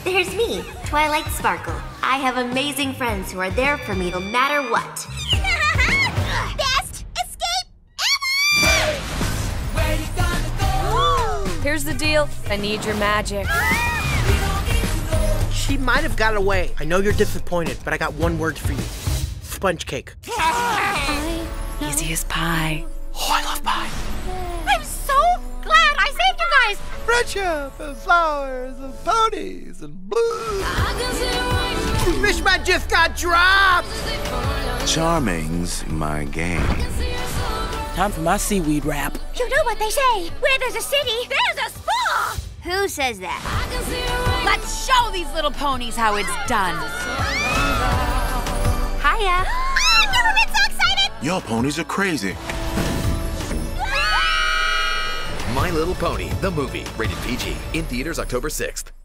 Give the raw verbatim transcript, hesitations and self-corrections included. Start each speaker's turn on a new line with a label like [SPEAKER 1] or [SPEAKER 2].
[SPEAKER 1] there's me, Twilight Sparkle. I have amazing friends who are there for me no matter what.
[SPEAKER 2] Best escape ever!
[SPEAKER 3] Where you gonna go?
[SPEAKER 4] Here's the deal. I need your magic.
[SPEAKER 5] She might have got away. I know you're disappointed, but I got one word for you. Sponge cake.
[SPEAKER 4] Easy as pie.
[SPEAKER 5] Oh, I love pie.
[SPEAKER 2] I'm so glad I saved you guys!
[SPEAKER 6] Friendship and flowers and ponies and blues.
[SPEAKER 5] Fishman just got dropped!
[SPEAKER 7] Charming's my game.
[SPEAKER 5] Time for my seaweed wrap.
[SPEAKER 2] You know what they say, where there's a city, there's a spa!
[SPEAKER 1] Who says that?
[SPEAKER 4] Let's show these little ponies how it's done.
[SPEAKER 1] Hiya.
[SPEAKER 2] Oh, I've never been so excited!
[SPEAKER 7] Y'all ponies are crazy.
[SPEAKER 8] My Little Pony, the movie, rated P G, in theaters October sixth.